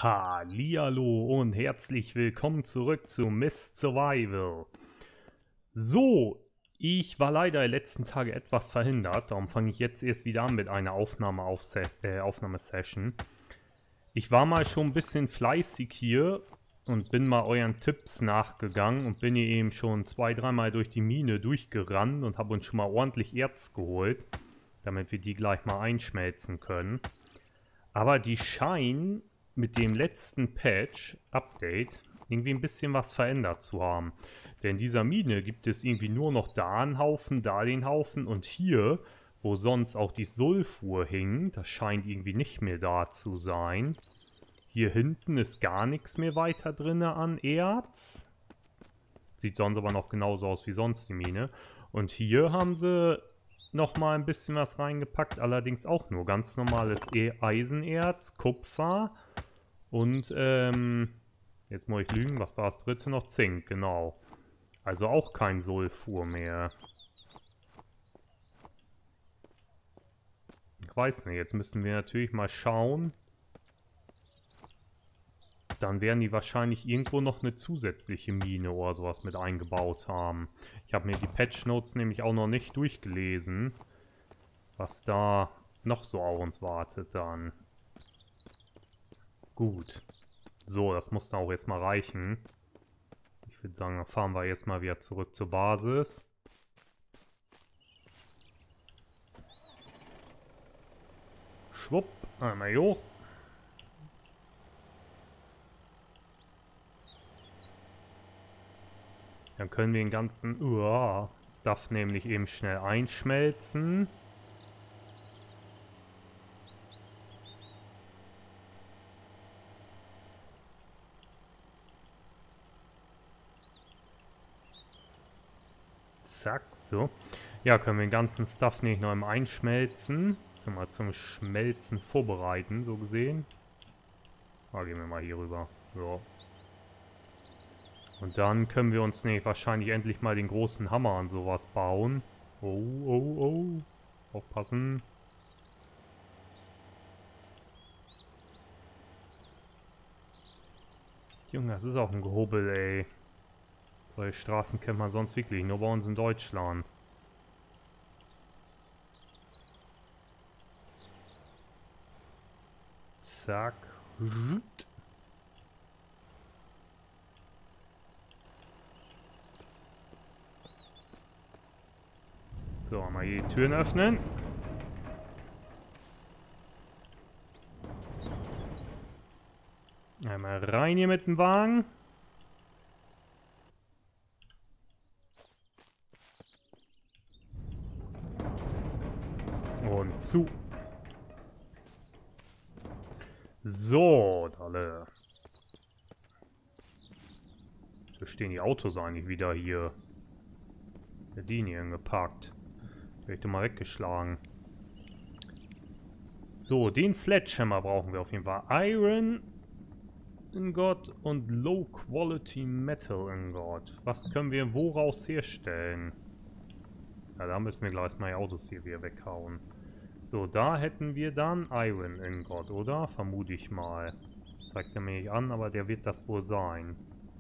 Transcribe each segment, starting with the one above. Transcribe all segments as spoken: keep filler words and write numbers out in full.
Hallihallo und herzlich willkommen zurück zu Mist Survival. So, ich war leider die letzten Tage etwas verhindert, darum fange ich jetzt erst wieder an mit einer Aufnahme auf äh, Aufnahmesession. Ich war mal schon ein bisschen fleißig hier und bin mal euren Tipps nachgegangen und bin hier eben schon zwei, dreimal durch die Mine durchgerannt und habe uns schon mal ordentlich Erz geholt, damit wir die gleich mal einschmelzen können. Aber die scheinen mit dem letzten Patch-Update irgendwie ein bisschen was verändert zu haben. Denn in dieser Mine gibt es irgendwie nur noch da einen Haufen, da den Haufen und hier, wo sonst auch die Sulfur hing, das scheint irgendwie nicht mehr da zu sein. Hier hinten ist gar nichts mehr weiter drin an Erz. Sieht sonst aber noch genauso aus wie sonst die Mine. Und hier haben sie nochmal ein bisschen was reingepackt, allerdings auch nur ganz normales Eisenerz, Kupfer und, ähm, jetzt muss ich lügen, was war das dritte noch? Zink, genau. Also auch kein Sulfur mehr. Ich weiß nicht, jetzt müssen wir natürlich mal schauen. Dann werden die wahrscheinlich irgendwo noch eine zusätzliche Mine oder sowas mit eingebaut haben. Ich habe mir die Patch Notes nämlich auch noch nicht durchgelesen, was da noch so auf uns wartet dann. Gut. So, das muss dann auch jetzt mal reichen. Ich würde sagen, dann fahren wir jetzt mal wieder zurück zur Basis. Schwupp, einmal hoch. Dann können wir den ganzen uh, Stuff nämlich eben schnell einschmelzen. Zack, so. Ja, können wir den ganzen Stuff nicht noch im Einschmelzen. Also mal zum Schmelzen vorbereiten, so gesehen. Ah, gehen wir mal hier rüber. Ja. Und dann können wir uns nämlich wahrscheinlich endlich mal den großen Hammer und sowas bauen. Oh, oh, oh. Aufpassen. Junge, das ist auch ein Gehobel, ey. Solche Straßen kennt man sonst wirklich nur bei uns in Deutschland. Zack. So, mal hier die Türen öffnen. Einmal rein hier mit dem Wagen. Und zu. So, Dalle. Da stehen die Autos eigentlich wieder hier. Der Linien geparkt. Werde ich doch mal weggeschlagen. So, den Sledgehammer brauchen wir auf jeden Fall. Iron Ingot und Low Quality Metal Ingot. Was können wir woraus herstellen? Ja, da müssen wir gleich mal die Autos hier wieder weghauen. So, da hätten wir dann Iron Ingot, oder? Vermute ich mal. Zeigt er mir nicht an, aber der wird das wohl sein.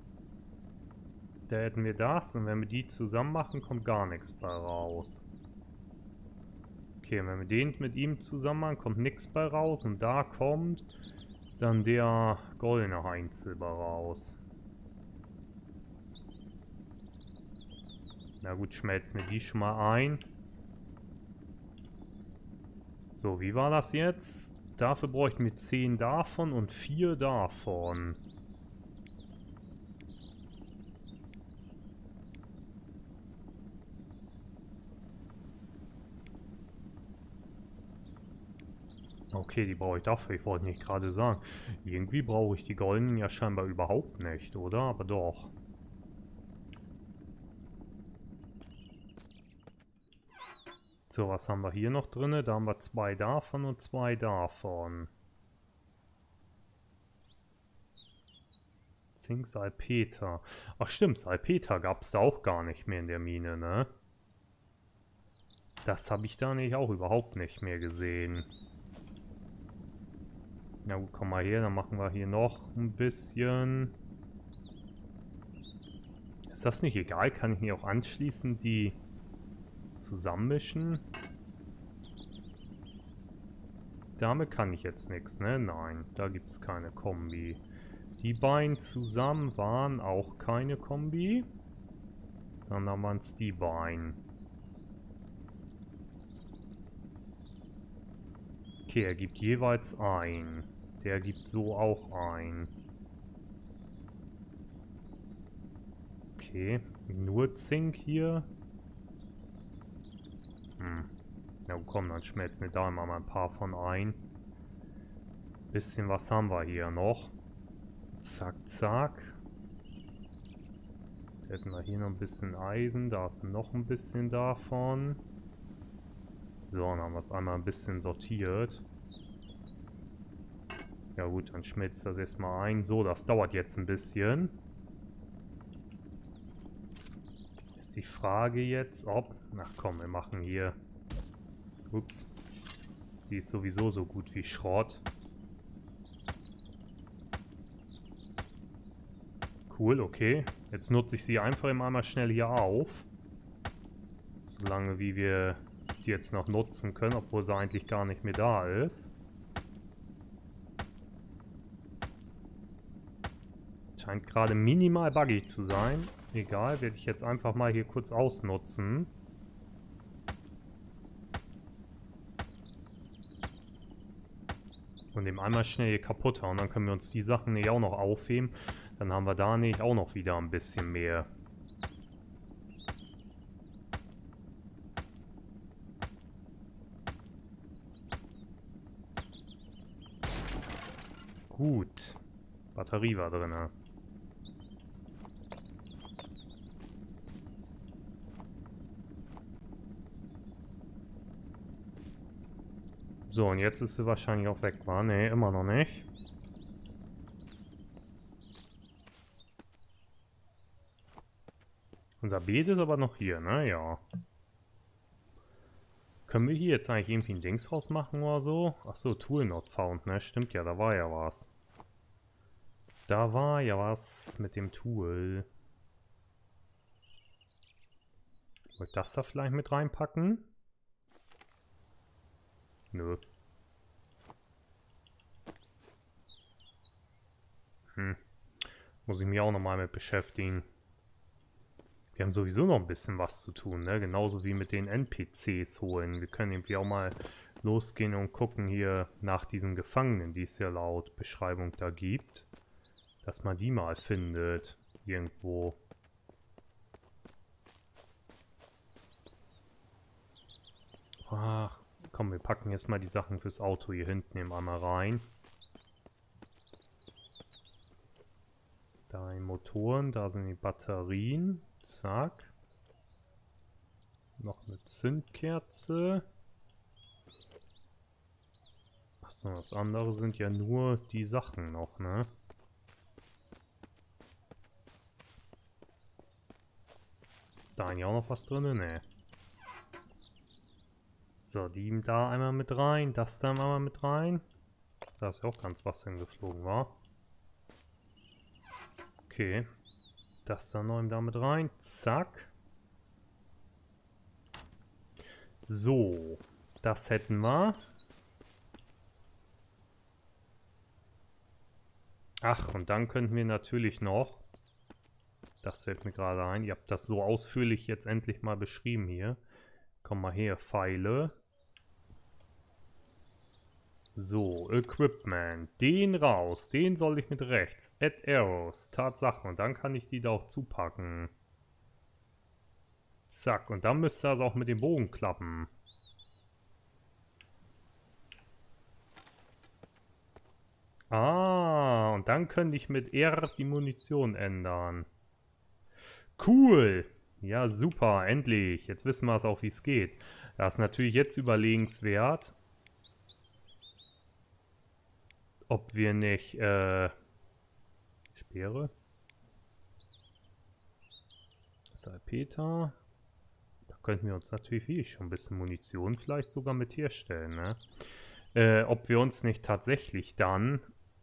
Da hätten wir das und wenn wir die zusammen machen, kommt gar nichts bei raus. Okay, wenn wir den mit ihm zusammen machen, kommt nichts bei raus und da kommt dann der goldene Heinzsilber raus. Na gut, schmelzen wir die schon mal ein. So, wie war das jetzt? Dafür bräuchten wir zehn davon und vier davon. Okay, die brauche ich dafür. Ich wollte nicht gerade sagen. Irgendwie brauche ich die goldenen ja scheinbar überhaupt nicht, oder? Aber doch. So, was haben wir hier noch drin? Da haben wir zwei davon und zwei davon. Zink, Salpeter. Ach stimmt, Salpeter gab es da auch gar nicht mehr in der Mine, ne? Das habe ich da nicht auch überhaupt nicht mehr gesehen. Na gut, komm mal her, dann machen wir hier noch ein bisschen. Ist das nicht egal? Kann ich hier auch anschließend die zusammenmischen? Damit kann ich jetzt nichts, ne? Nein, da gibt es keine Kombi. Die beiden zusammen waren auch keine Kombi. Dann haben wir es die beiden. Okay, er gibt jeweils ein. Der gibt so auch ein. Okay, nur Zink hier. Hm. Na komm, dann schmelzen wir da mal ein paar von ein. Bisschen was haben wir hier noch. Zack, zack. Hätten wir hier noch ein bisschen Eisen. Da ist noch ein bisschen davon. So, dann haben wir es einmal ein bisschen sortiert. Ja gut, dann schmilzt das erstmal ein. So, das dauert jetzt ein bisschen. Ist die Frage jetzt, ob... Ach komm, wir machen hier... Ups. Die ist sowieso so gut wie Schrott. Cool, okay. Jetzt nutze ich sie einfach immer einmal schnell hier auf. Solange wie wir die jetzt noch nutzen können, obwohl sie eigentlich gar nicht mehr da ist. Scheint gerade minimal buggy zu sein. Egal, werde ich jetzt einfach mal hier kurz ausnutzen. Und dem einmal schnell hier kaputt hauen. Dann können wir uns die Sachen nicht auch noch aufheben. Dann haben wir da nicht auch noch wieder ein bisschen mehr. Gut. Batterie war drin. So, und jetzt ist sie wahrscheinlich auch weg, war? Ne, immer noch nicht. Unser Beet ist aber noch hier, ne? Ja. Können wir hier jetzt eigentlich irgendwie ein Dings rausmachen oder so? Achso, Tool not found, ne? Stimmt ja, da war ja was. Da war ja was mit dem Tool. Wollt ich das da vielleicht mit reinpacken? Nö. Hm. Muss ich mich auch nochmal mit beschäftigen. Wir haben sowieso noch ein bisschen was zu tun, ne? Genauso wie mit den N P Cs holen. Wir können irgendwie auch mal losgehen und gucken hier nach diesen Gefangenen, die es ja laut Beschreibung da gibt. Dass man die mal findet. Irgendwo. Ach, komm, wir packen jetzt mal die Sachen fürs Auto hier hinten eben einmal rein. Da die Motoren, da sind die Batterien. Zack. Noch eine Zündkerze. Achso, das andere sind ja nur die Sachen noch, ne? Da eigentlich auch noch was drin? Ne. So, die da einmal mit rein. Das da einmal mit rein. Da ist ja auch ganz was hingeflogen, war. Okay. Das da noch da mit rein. Zack. So. Das hätten wir. Ach, und dann könnten wir natürlich noch... Das fällt mir gerade ein. Ihr habt das so ausführlich jetzt endlich mal beschrieben hier. Komm mal her, Pfeile. So, Equipment. Den raus. Den soll ich mit rechts. Add Arrows. Tatsache. Und dann kann ich die da auch zupacken. Zack. Und dann müsste das auch mit dem Bogen klappen. Ah, und dann könnte ich mit R die Munition ändern. Cool. Ja, super. Endlich. Jetzt wissen wir es auch, wie es geht. Das ist natürlich jetzt überlegenswert, ob wir nicht, äh, Speere? Salpeter. Da könnten wir uns natürlich wie ich schon ein bisschen Munition vielleicht sogar mit herstellen, ne? Äh, ob wir uns nicht tatsächlich dann...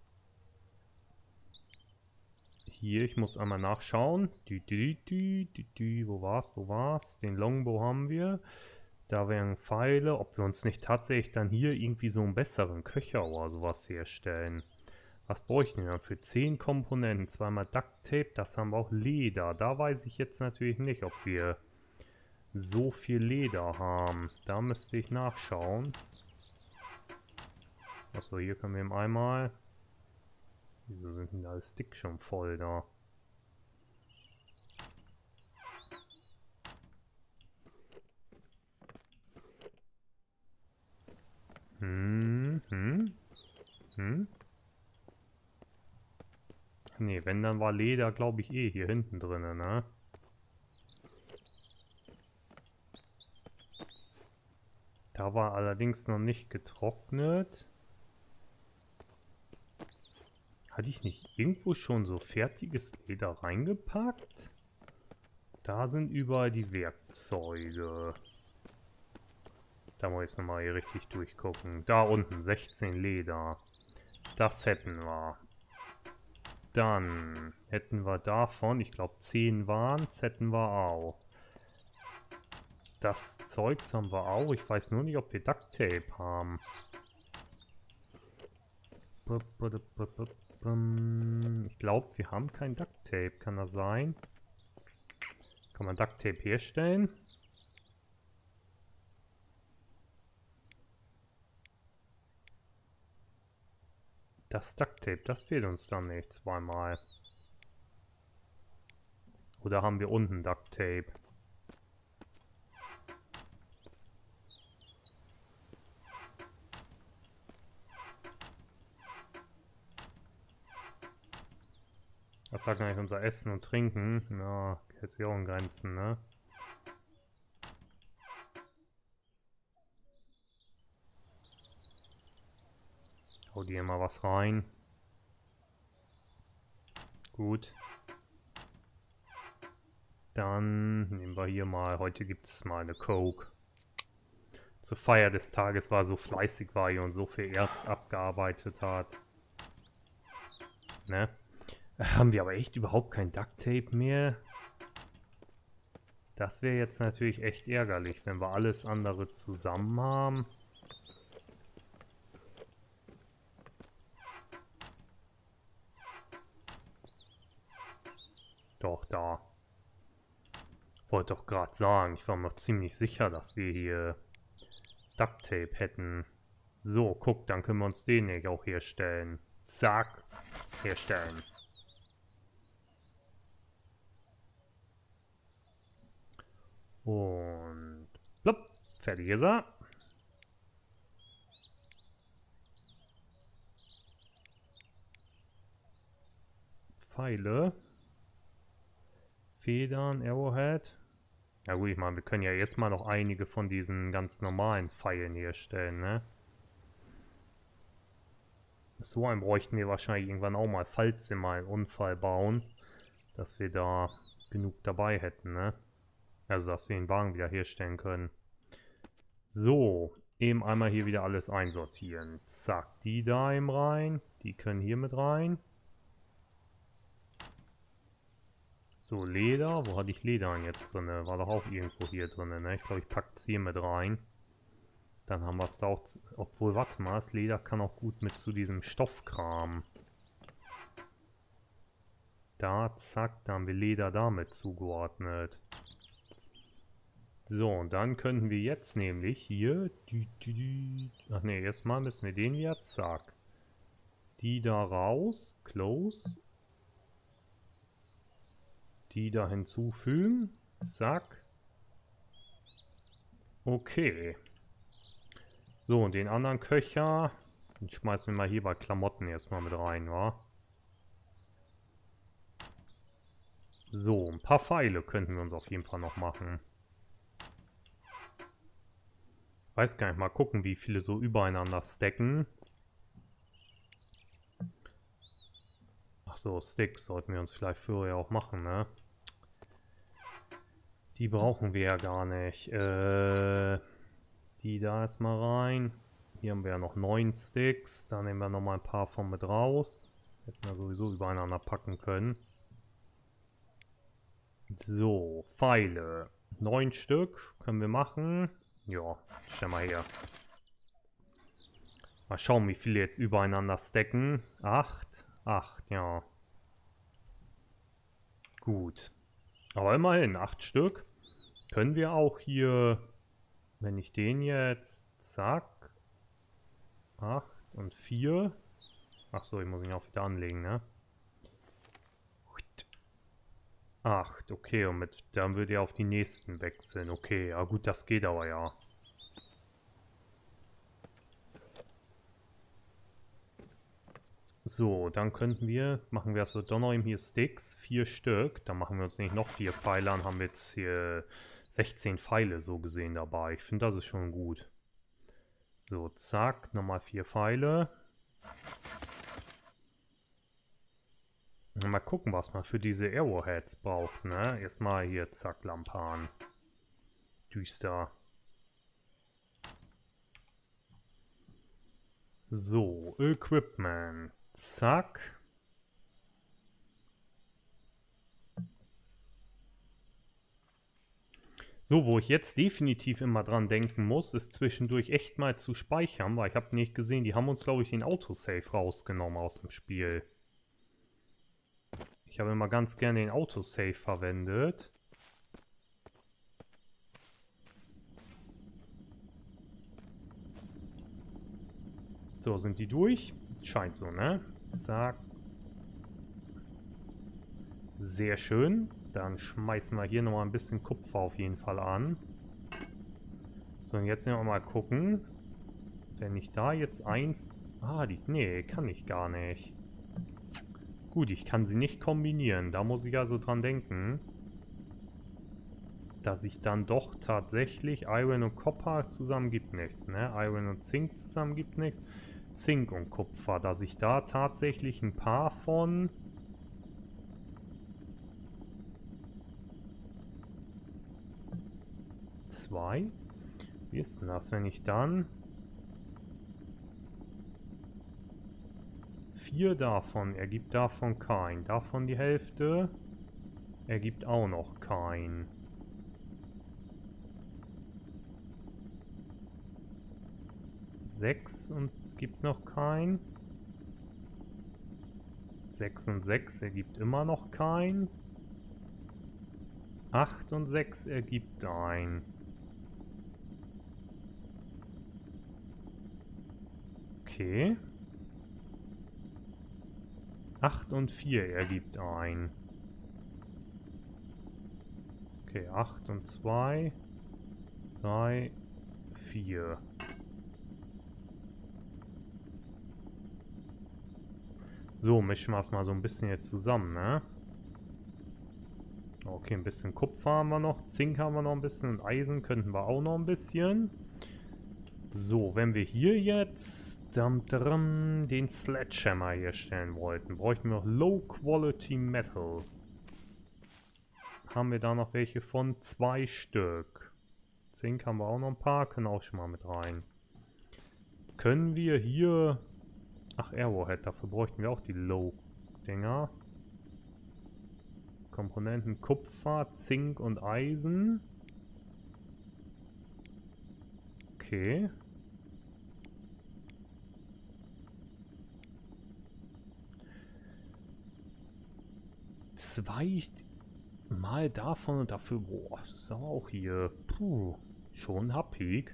Hier, ich muss einmal nachschauen. Dü, dü, dü, dü, dü. Wo war's, wo war's? Den Longbow haben wir. Da wären Pfeile. Ob wir uns nicht tatsächlich dann hier irgendwie so einen besseren Köcher oder sowas herstellen. Was bräuchten wir dann für zehn Komponenten? Zweimal Duct Tape, das haben wir auch Leder. Da weiß ich jetzt natürlich nicht, ob wir so viel Leder haben. Da müsste ich nachschauen. Achso, hier können wir eben einmal... Wieso sind denn alle Sticks schon voll da? Hm, hm, hm. Ne, wenn, dann war Leder, glaube ich, eh hier hinten drin, ne? Da war allerdings noch nicht getrocknet. Hatte ich nicht irgendwo schon so fertiges Leder reingepackt? Da sind überall die Werkzeuge. Da muss ich jetzt nochmal hier richtig durchgucken. Da unten, sechzehn Leder. Das hätten wir. Dann hätten wir davon, ich glaube zehn waren es, hätten wir auch. Das Zeugs haben wir auch. Ich weiß nur nicht, ob wir Duct Tape haben. Ich glaube, wir haben kein Duct Tape. Kann das sein? Kann man Duct Tape herstellen? Das Duct Tape, das fehlt uns dann nicht zweimal. Oder haben wir unten Duct Tape? Was sagt eigentlich unser Essen und Trinken? Na, hält sich auch in Grenzen, ne? Hau dir mal was rein. Gut. Dann nehmen wir hier mal, heute gibt es mal eine Coke. Zur Feier des Tages, war so fleißig war hier und so viel Erz abgearbeitet hat. Ne? Haben wir aber echt überhaupt kein Duct Tape mehr? Das wäre jetzt natürlich echt ärgerlich, wenn wir alles andere zusammen haben. Doch, da. Wollte doch gerade sagen, ich war mir ziemlich sicher, dass wir hier Duct Tape hätten. So, guck, dann können wir uns den nicht auch herstellen. Zack, herstellen. Und plopp, fertig ist er. Pfeile. Federn, Arrowhead. Ja gut, ich meine, wir können ja jetzt mal noch einige von diesen ganz normalen Pfeilen herstellen, ne? So einen bräuchten wir wahrscheinlich irgendwann auch mal, falls wir mal einen Unfall bauen, dass wir da genug dabei hätten, ne? Also, dass wir den Wagen wieder herstellen können. So, eben einmal hier wieder alles einsortieren. Zack, die da eben rein. Die können hier mit rein. So, Leder. Wo hatte ich Leder jetzt drin? War doch auch irgendwo hier drin, ne? Ich glaube, ich packe es hier mit rein. Dann haben wir es da auch... Obwohl, warte mal, das Leder kann auch gut mit zu diesem Stoffkram. Da, zack, da haben wir Leder damit zugeordnet. So, und dann könnten wir jetzt nämlich hier... Ach ne, erstmal müssen wir den wieder... Zack. Die da raus. Close. Die da hinzufügen. Zack. Okay. So, und den anderen Köcher... Den schmeißen wir mal hier bei Klamotten erstmal mit rein, wa? So, ein paar Pfeile könnten wir uns auf jeden Fall noch machen. Weiß gar nicht, mal gucken, wie viele so übereinander stacken. Ach so, Sticks sollten wir uns vielleicht früher auch machen, ne? Die brauchen wir ja gar nicht. Äh, die da erstmal rein. Hier haben wir ja noch neun Sticks. Da nehmen wir nochmal ein paar von mit raus. Hätten wir sowieso übereinander packen können. So, Pfeile. Neun Stück können wir machen. Ja, stell mal her. Mal schauen, wie viele jetzt übereinander stacken. Acht. Acht, ja. Gut. Aber immerhin, acht Stück. Können wir auch hier, wenn ich den jetzt, zack. acht und vier. Achso, ich muss ihn auch wieder anlegen, ne? acht, okay, und mit, dann würde er auf die nächsten wechseln. Okay, ja gut, das geht aber ja. So, dann könnten wir, machen wir also doch noch eben hier Sticks, vier Stück. Dann machen wir uns nicht noch vier Pfeile an, haben wir jetzt hier sechzehn Pfeile so gesehen dabei. Ich finde, das ist schon gut. So, zack, nochmal vier Pfeile. Mal gucken, was man für diese Arrowheads braucht, ne? Erstmal hier, zack, Lampe an. Düster. So, Equipment. Zack. So, wo ich jetzt definitiv immer dran denken muss, ist zwischendurch echt mal zu speichern, weil ich habe nicht gesehen, die haben uns, glaube ich, den Autosave rausgenommen aus dem Spiel. Ich habe immer ganz gerne den Autosave verwendet. So, sind die durch? Scheint so, ne? Zack. Sehr schön. Dann schmeißen wir hier nochmal ein bisschen Kupfer auf jeden Fall an. So, und jetzt noch mal gucken. Wenn ich da jetzt ein... Ah, die... Nee, kann ich gar nicht. Gut, ich kann sie nicht kombinieren. Da muss ich also dran denken, dass ich dann doch tatsächlich Iron und Copper zusammen gibt nichts, ne? Iron und Zink zusammen gibt nichts. Zink und Kupfer, dass ich da tatsächlich ein paar von... Zwei? Wie ist denn das, wenn ich dann... Vier davon ergibt davon kein. Davon die Hälfte ergibt auch noch kein. Sechs und gibt noch kein. Sechs und sechs ergibt immer noch kein. Acht und sechs ergibt ein. Okay. acht und vier ergibt ein. Okay, acht und zwei, drei, vier. So, mischen wir es mal so ein bisschen jetzt zusammen, ne? Okay, ein bisschen Kupfer haben wir noch, Zink haben wir noch ein bisschen und Eisen könnten wir auch noch ein bisschen. So, wenn wir hier jetzt dum, dum, den Sledgehammer herstellen wollten, bräuchten wir noch Low Quality Metal. Haben wir da noch welche von? Zwei Stück. Zink haben wir auch noch ein paar, können auch schon mal mit rein. Können wir hier... Ach, Arrowhead, dafür bräuchten wir auch die Low-Dinger. Komponenten Kupfer, Zink und Eisen. Okay. Zwei Mal davon und dafür, boah, das ist aber auch hier, puh, schon happig.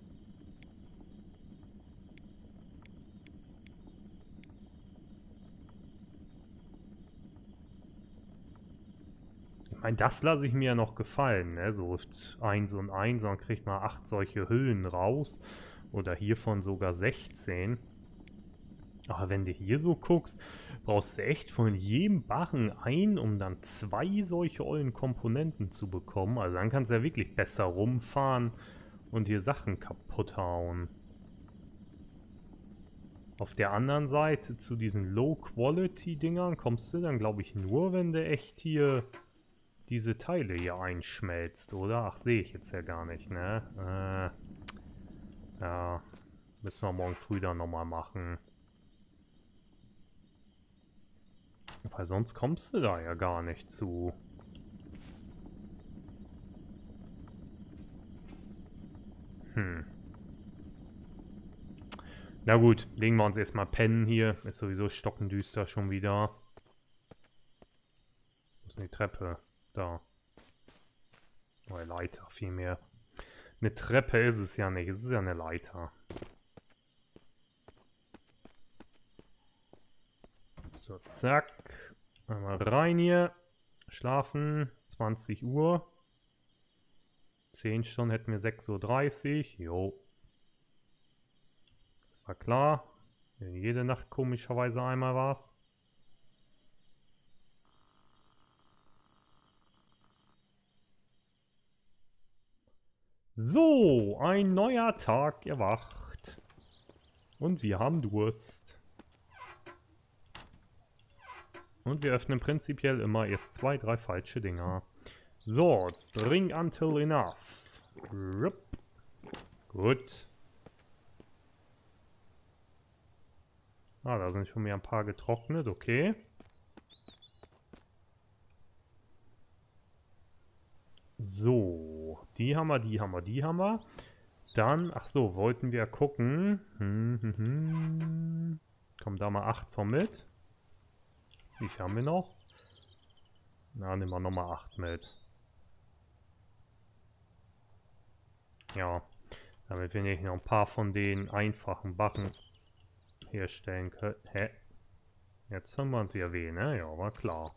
Ich meine, das lasse ich mir ja noch gefallen, ne? So eins und eins, dann kriegt man acht solche Hüllen raus. Oder hiervon sogar sechzehn. Aber wenn du hier so guckst, brauchst du echt von jedem Barren ein, um dann zwei solche ollen Komponenten zu bekommen. Also dann kannst du ja wirklich besser rumfahren und hier Sachen kaputt hauen. Auf der anderen Seite zu diesen Low-Quality-Dingern kommst du dann, glaube ich, nur, wenn du echt hier diese Teile hier einschmelzt, oder? Ach, sehe ich jetzt ja gar nicht, ne? Äh, ja. Müssen wir morgen früh dann nochmal machen. Weil sonst kommst du da ja gar nicht zu. Hm. Na gut, legen wir uns erstmal pennen hier. Ist sowieso stockendüster schon wieder. Wo ist denn die Treppe? Da. Oh, eine Leiter vielmehr. Eine Treppe ist es ja nicht, es ist ja eine Leiter. So, zack. Einmal rein hier. Schlafen. zwanzig Uhr. zehn Stunden hätten wir sechs Uhr dreißig. Jo. Das war klar. Jede Nacht komischerweise einmal war's. So, ein neuer Tag erwacht. Und wir haben Durst. Und wir öffnen prinzipiell immer erst zwei, drei falsche Dinger. So, drink until enough. Rup. Gut. Ah, da sind schon wieder ein paar getrocknet, okay. So, die haben wir, die haben wir, die haben wir. Dann, ach so, wollten wir gucken. Hm, hm, hm. Kommen da mal acht von mit. Wie viel haben wir noch? Na, nehmen wir nochmal acht mit. Ja, damit wir nicht noch ein paar von den einfachen Backen herstellen können. Hä? Jetzt haben wir uns wieder weh, ne? Ja, war klar.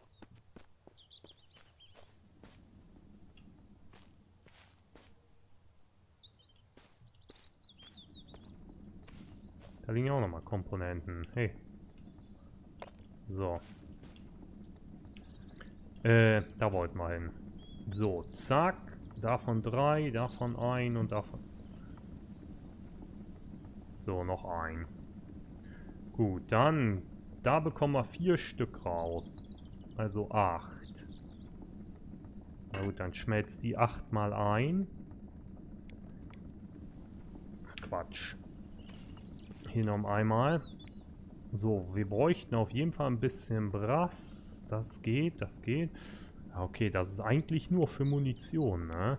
Da liegen ja auch nochmal Komponenten. Hey. So. Äh, da wollten wir hin. So, zack. Davon drei, davon ein und davon... So, noch ein. Gut, dann... Da bekommen wir vier Stück raus. Also acht. Na gut, dann schmelzt die acht mal ein. Quatsch. Hier noch einmal. So, wir bräuchten auf jeden Fall ein bisschen Brass. Das geht, das geht. Okay, das ist eigentlich nur für Munition, ne?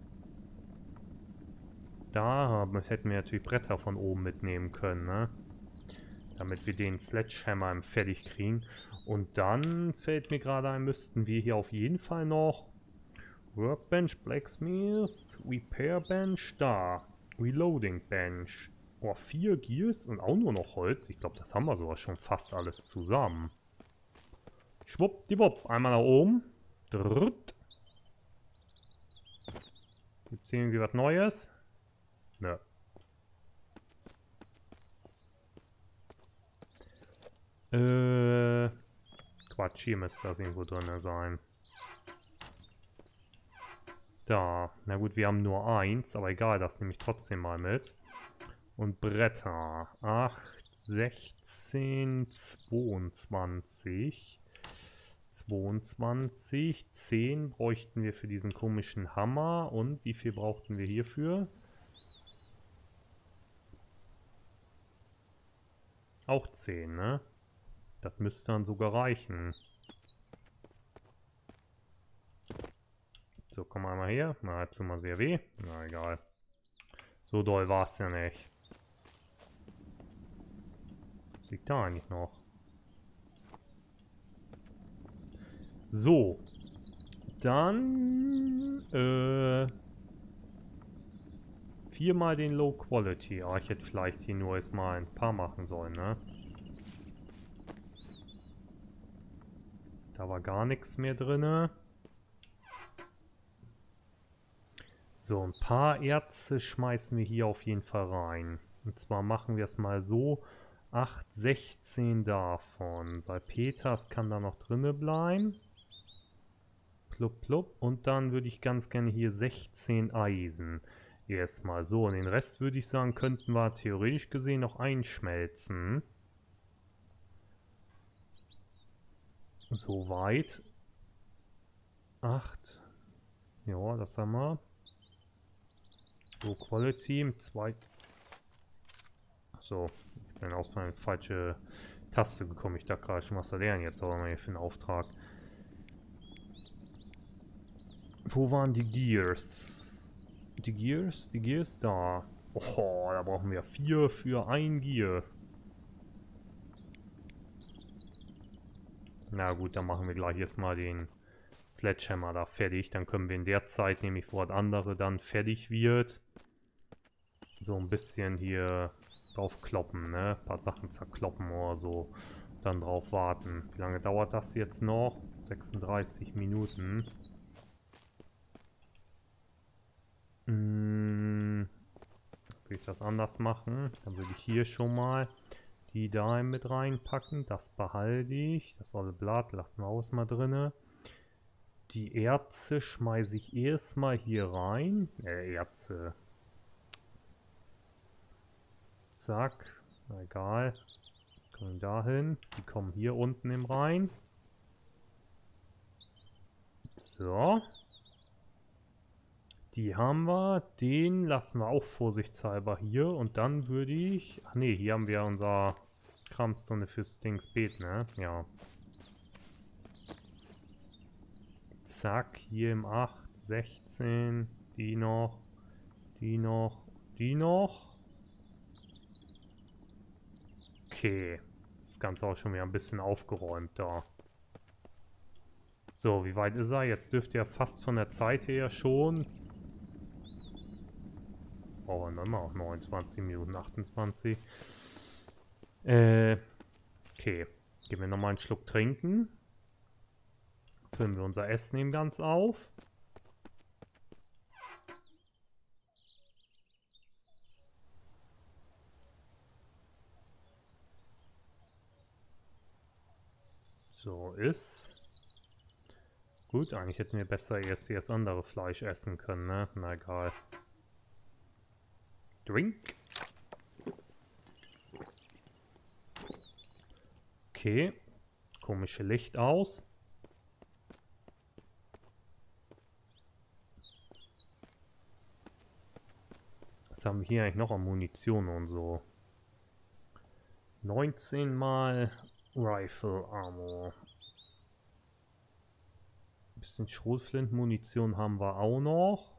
Da hätten wir natürlich Bretter von oben mitnehmen können, ne? Damit wir den Sledgehammer fertig kriegen. Und dann fällt mir gerade ein, müssten wir hier auf jeden Fall noch Workbench, Blacksmith, Repair Bench, da. Reloading Bench. Oh, vier Gears und auch nur noch Holz. Ich glaube, das haben wir sogar schon fast alles zusammen. Schwuppdiwupp. Einmal nach oben. Drrrt. Gibt es hier irgendwie was Neues? Nö. Äh. Quatsch, hier müsste das irgendwo drin sein. Da. Na gut, wir haben nur eins, aber egal, das nehme ich trotzdem mal mit. Und Bretter. acht, sechzehn, zweiundzwanzig. zweiundzwanzig. zehn bräuchten wir für diesen komischen Hammer. Und wie viel brauchten wir hierfür? Auch zehn, ne? Das müsste dann sogar reichen. So, komm mal her. Na, jetzt tun wir sehr weh. Na, egal. So doll war es ja nicht. Was liegt da eigentlich noch? So. Dann, äh... viermal den Low Quality. Ah, ich hätte vielleicht hier nur erstmal ein paar machen sollen, ne? Da war gar nichts mehr drin. So, ein paar Erze schmeißen wir hier auf jeden Fall rein. Und zwar machen wir es mal so. acht, sechzehn davon. Salpeters kann da noch drinne bleiben. Plupp, plupp. Und dann würde ich ganz gerne hier sechzehn Eisen. Erstmal so. Und den Rest würde ich sagen, könnten wir theoretisch gesehen noch einschmelzen. Soweit. acht. Ja, das haben wir. So, Quality im zweiten. so. Ich bin aus der falsche Taste gekommen. Ich dachte gerade schon, was da denn jetzt aber mal hier für einen Auftrag. Wo waren die Gears? Die Gears? Die Gears da. Oh, da brauchen wir vier für ein Gear. Na gut, dann machen wir gleich erstmal den Sledgehammer da fertig. Dann können wir in der Zeit, nämlich wo das andere dann fertig wird, so ein bisschen hier drauf kloppen, ne? Ein paar Sachen zerkloppen oder so. Dann drauf warten. Wie lange dauert das jetzt noch? sechsunddreißig Minuten. Hm, will ich das anders machen? Dann würde ich hier schon mal die da mit reinpacken. Das behalte ich. Das olle Blatt lassen wir auch mal drinne. Die Erze schmeiße ich erstmal hier rein. Äh, Erze. Zack. Na egal. Kommen dahin. Die kommen hier unten im rein. So. Die haben wir. Den lassen wir auch vorsichtshalber hier. Und dann würde ich... Ach nee, hier haben wir unser Kramstunde fürs Dingsbeet, ne? Ja. Zack, hier im acht, sechzehn. Die noch. Die noch. Die noch. Okay. Das Ganze auch schon wieder ein bisschen aufgeräumt da. So, wie weit ist er? Jetzt dürfte er fast von der Zeit her schon... Oh, dann mal auch neunundzwanzig Minuten, achtundzwanzig. Äh, okay. Geben wir nochmal einen Schluck trinken. Füllen wir unser Essen eben ganz auf. So ist. Gut, eigentlich hätten wir besser erst das andere Fleisch essen können, ne? Na egal. Drink. Okay. Komische Licht aus. Was haben wir hier eigentlich noch an Munition und so? neunzehn mal Rifle Ammo. Ein bisschen Schrotflintenmunition haben wir auch noch.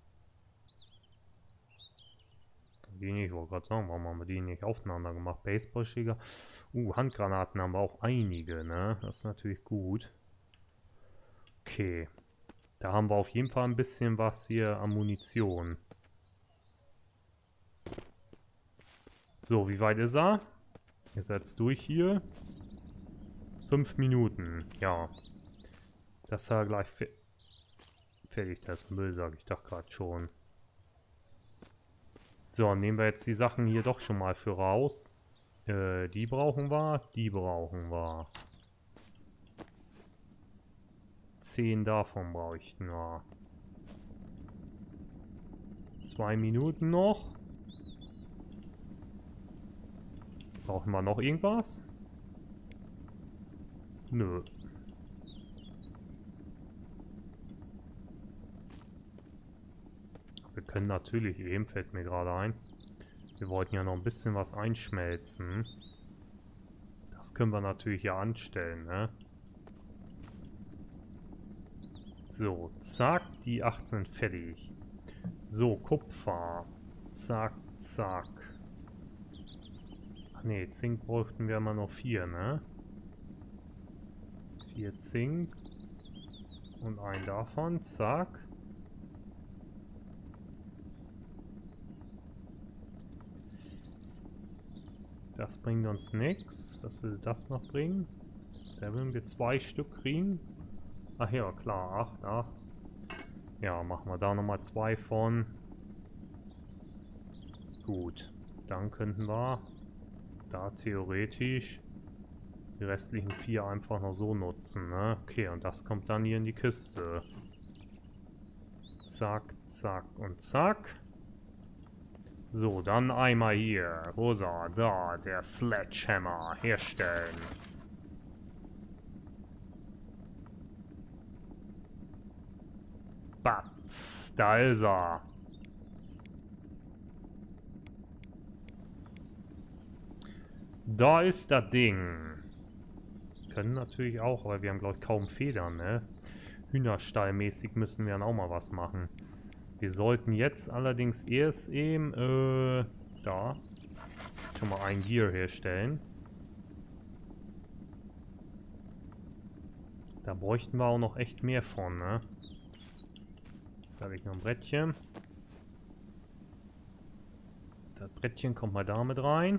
Die nicht, ich wollte gerade sagen, warum haben wir die nicht aufeinander gemacht? Baseballschläger. Uh, Handgranaten haben wir auch einige, ne? Das ist natürlich gut. Okay. Da haben wir auf jeden Fall ein bisschen was hier an Munition. So, wie weit ist er? Ihr seid durch hier. Fünf Minuten, ja. Das ist ja gleich fe fertig. Das ist Müll, sag ich doch gerade schon. So, nehmen wir jetzt die Sachen hier doch schon mal für raus. Äh, die brauchen wir, die brauchen wir. Zehn davon bräuchten wir. Zwei Minuten noch. Brauchen wir noch irgendwas? Nö. Wir können natürlich eben, fällt mir gerade ein. Wir wollten ja noch ein bisschen was einschmelzen. Das können wir natürlich ja anstellen, ne? So, zack, die acht sind fertig. So, Kupfer. Zack, zack. Ach ne, Zink bräuchten wir immer noch vier, ne? Vier Zink. Und ein davon, zack. Das bringt uns nichts. Was will das noch bringen? Da würden wir zwei Stück kriegen. Ach ja, klar, acht, acht. Ja, machen wir da nochmal zwei von. Gut, dann könnten wir da theoretisch die restlichen vier einfach noch so nutzen, ne? Okay, und das kommt dann hier in die Kiste. Zack, zack und zack. So, dann einmal hier. Wo ist er? Da, der Sledgehammer. Herstellen. Batz, da ist er. Da ist das Ding. Können natürlich auch, weil wir haben, glaube ich, kaum Federn, ne? Hühnerstallmäßig müssen wir dann auch mal was machen. Wir sollten jetzt allerdings erst eben, äh, da schon mal ein Gear herstellen. Da bräuchten wir auch noch echt mehr von, ne? Da habe ich noch ein Brettchen. Das Brettchen kommt mal damit rein.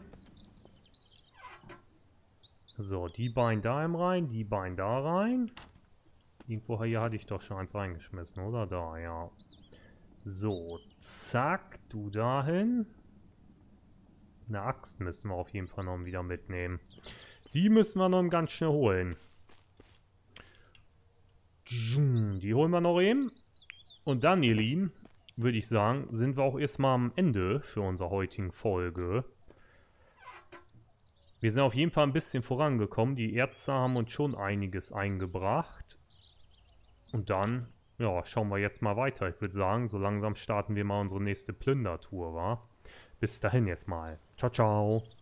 So, die Beine da im rein, die Beine da rein. Irgendwo hier hatte ich doch schon eins reingeschmissen, oder? Da, ja. So, zack, du dahin. Eine Axt müssen wir auf jeden Fall noch wieder mitnehmen. Die müssen wir noch ganz schnell holen. Die holen wir noch eben. Und dann, ihr Lieben, würde ich sagen, sind wir auch erstmal am Ende für unsere heutigen Folge. Wir sind auf jeden Fall ein bisschen vorangekommen. Die Ärzte haben uns schon einiges eingebracht. Und dann, ja, schauen wir jetzt mal weiter. Ich würde sagen, so langsam starten wir mal unsere nächste Plündertour, wa? Bis dahin jetzt mal. Ciao, ciao.